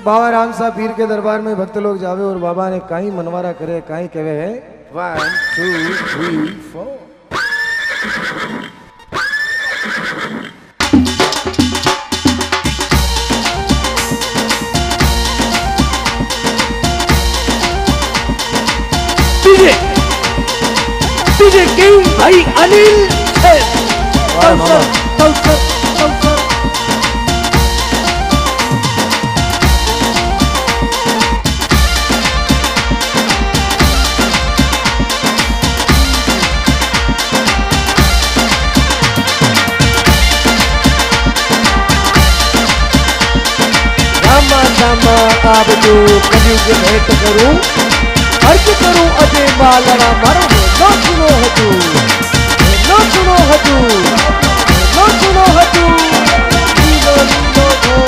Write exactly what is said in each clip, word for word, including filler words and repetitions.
बाबा राम सा पीर के दरबार में भक्त लोग जावे और बाबा ने काई मनवारा करे काई कहे है one two three four. DJ DJ king भाई अनिल कौसर कौसर कौसर रामा आप जो कलयुग के भेंट करूं अर्ज करूं अजय मालरा मारो नो सुनो हजू नो सुनो हजू नो सुनो हजू लीलो लीलो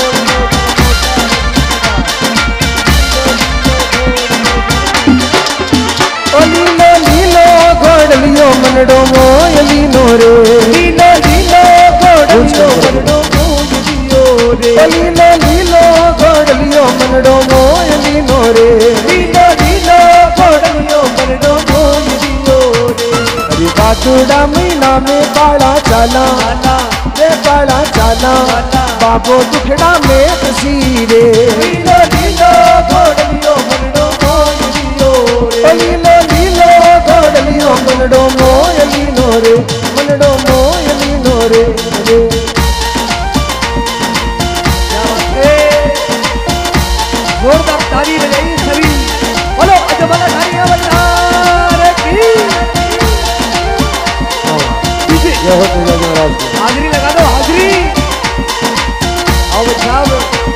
ओ लीलो लीलो घोड़लियो मनडो मोयलीनो रे लीलो लीलो घोड़लियो मनडो मोयलियो रे ओ लीलो लीलो घोड़लियो मनडो मोयलीनो रे लीलो लीलो घोड़लियो मनडो मोयलियो रे। अरे बादुड़ा महीना में बाला चाला रे बाला चाला बाबो दुखड़ा में तसीरे लीलो लीलो घोड़लियो मनडो मोयलियो रे लीलो लीलो घोड़लियो मनडो मोयलिनो रे मनडो मोयलिनो रे रे। जोरदार ताली बजाई सभी बोलो अजमल तालियां बजा की ये हो तो महाराज हाजरी लगा दो हाजरी आओ साहब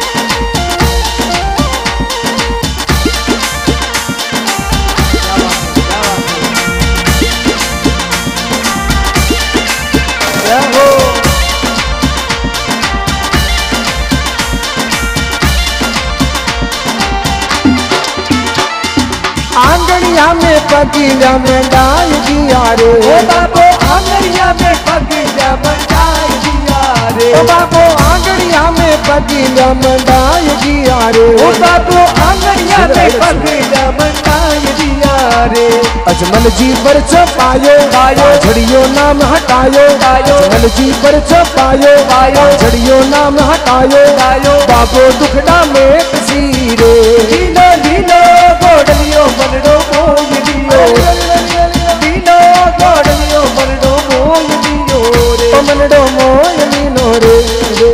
आंगनिया में पगीला में डाल दिया रे ओ बाबो आंगनिया में पगीला में डाल दिया रे ओ बाबो आंगनिया में पगीला में डाल दिया रे ओ बाबो आंगनिया में पगीला में डाल दिया रे। अजमल जी पर छपायो पायो झड़ियो नाम हटायो पायो अजमल जी पर छपायो पायो झड़ियो नाम हटायो पायो बाबो दुखड़ा में तसीरे लीलो लीलो घोड़लियो मनडो मोयलियो लीलो घोड़लियो मनडो मोयलियो रे ओ मनडो मोयलिनो रे रे।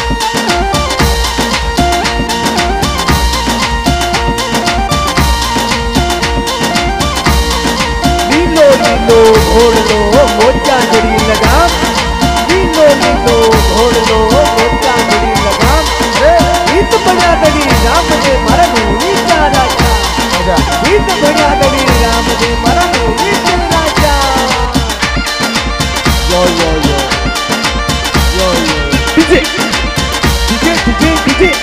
लीलो लीलो घोड़लो मोजा जड़ी लगाम लीलो लीलो घोड़लो मोजा जड़ी लगाम गीत बजा दड़ी राम दे मरनु नीचा राजा गीत बजा दड़ी राम दे मरनु नीचा राजा। Yo yo yo yo yo DJ DJ DJ DJ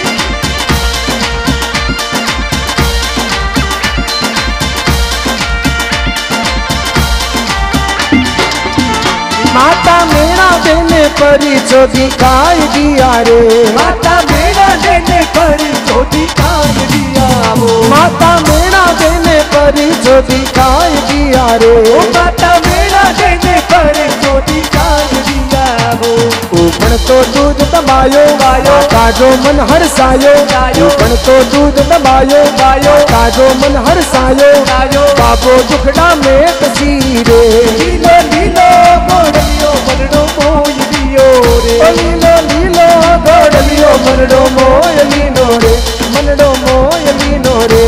माता मेरा देने परी चोदी काय दिया रे माता मेरा देने परी चोदी काय दिया वो माता मेरा देने परी चोदी काय दिया रे ओ माता मेरा देने परी चोदी काय दिया वो। ऊपन तो दूध दबायो गायो ताजो मन हरसायो ऊपन तो दूध दबायो गायो ताजो मन हरसायो गायो बाबो दुखड़ा में तसीरे लीलो लीलो घोड़लियो मनडो मोयलियो रे लीलो लीलो घोड़लियो मनडो मोयलिनो रे मनडो मोयलिनो रे।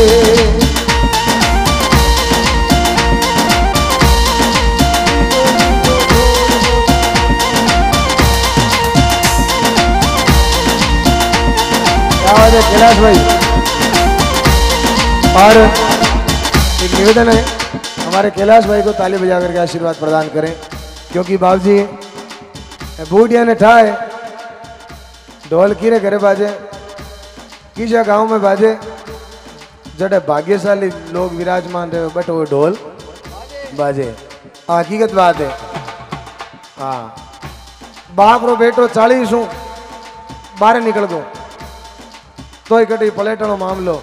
कैलाश भाई और एक निवेदन है हमारे कैलाश भाई को ताली बजा करके आशीर्वाद प्रदान करें क्योंकि बाबूजी बूढ़िया ने ठाए ढोल कीरे घरे बाजे किसा गांव में बाजे जड़े भाग्यशाली लोग विराजमान रहे बट वो ढोल बाजे हकीकत बात है। हाँ बाप रो बेटो चालीस हूँ बाहर निकल गो तो ही कटी पलेटनो मामलो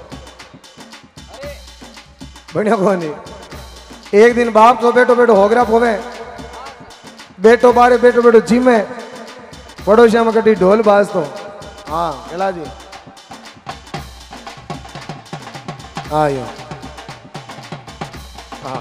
बढ़िया कोनी। एक दिन बाप तो बेटो बेटो होगरा पोवे बेटो बारे बेटो बेटो जिमे पड़ोसिया में कटी ढोल बाज तो हाँ केला जी आयो हाँ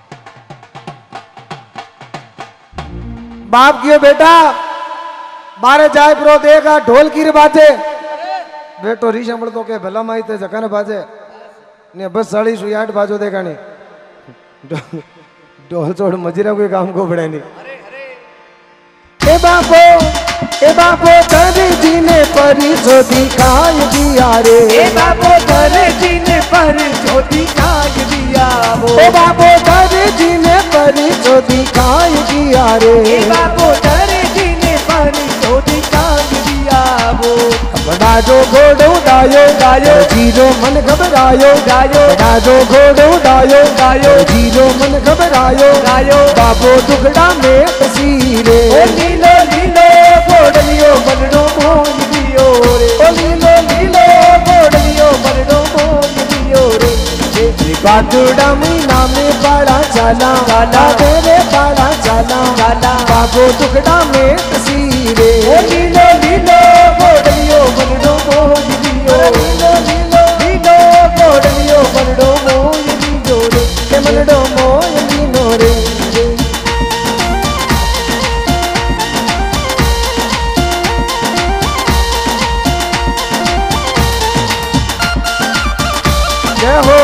बाप किए बेटा बारे जाए प्रो देगा ढोल की बाजे बेटो री संभल तो के भला माई ते जगन बाजे ने बस साड़ी सुयाट बाजो देखा नहीं ढोल छोड़ मजीरा कोई काम को बड़े नहीं। ए बापो ए बापो करे जी ने परी जो दिखाई दिया रे। ए बापो करे जी ने परी जो दिखाई दिया वो। ए बापो करे जी ने परी जो दिखाई दिया रे। ए बापो करे जी ने परी जो दिखाई दिया वो। बड़ा जो घोड़ो डायो डायो जीरो मन घबरायो डायो। बड़ा जो घोड़ो डायो डायो जीरो मन घबरायो डायो। बाबो दुगड़ा में तसीरे ओ लीलो लीलो घोड़ियो बनड़ो मोन दियो रे। ओ लीलो लीलो घोड़ियो बनड़ो मोन दियो रे। बाटुड़ा मीना में बड़ा चाला चाला तेरे बड़ा चाला चाला। बाबो दुगड़ा में तसीरे ओ लीलो लीलो घोड़ियो बनड़ो मोन दियो। लीलो लीलो लीलो घोड़ियो बनड़ो मोन दियो रे। के मनड़ो मोन दिनो रे। जय हो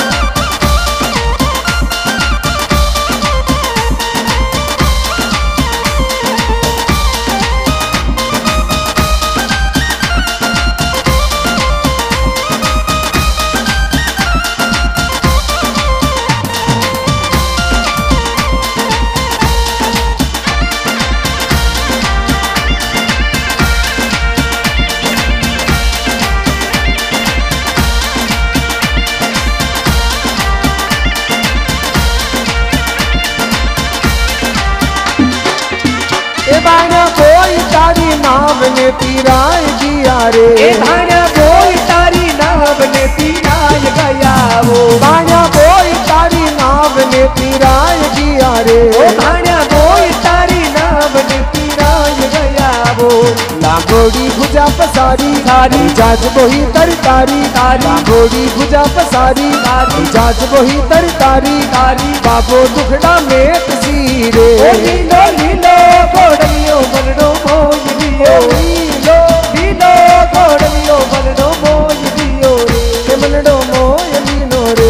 बाना कोई तारी नाव ने तिराय दिया रे। ए बाना कोई तारी नाव ने तिराय गया वो। बाना कोई तारी नाव ने तिराय दिया रे। ओ बाना कोई तारी नाव ने तिराय गया वो। लांगोड़ी भुजा पसारी तारी जाज बोही तर तारी तारी। लांगोड़ी भुजा पसारी तारी जाज बोही तर तारी तारी। बाबो दुखड़ा में तसीरे ओ लीलो लीलो घोड़ियो बनड़ो मोन दियो। लीलो लीलो घोड़ियो बनड़ो मोन दियो रे। के मनड़ो मोन दिनो रे।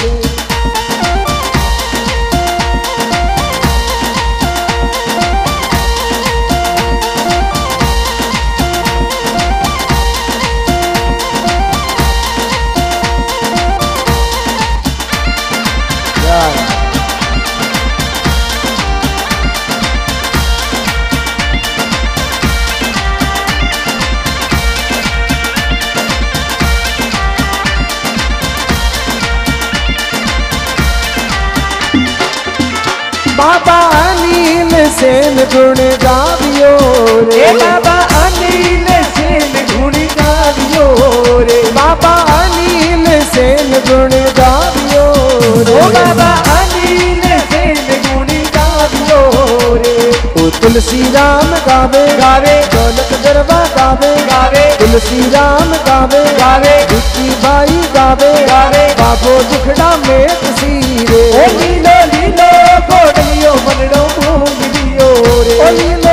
बाबा अनिल सेन गुण गावियो रे। बाबा अनिल सेन गुण गावियो रे। बाबा अनिल सेन गुण गावियो रे। ओ बाबा अनिल सेन गुण गावियो रे। ओ तुलसी राम गावे गावे दौलत गरबा गावे गावे। तुलसी राम गावे गावे दुखी बाई गावे गावे। बाबो दुखड़ा में तसीरे ओ लीलो लीलो घोड़ियो बनड़ो मोन दियो रे। ओ लीलो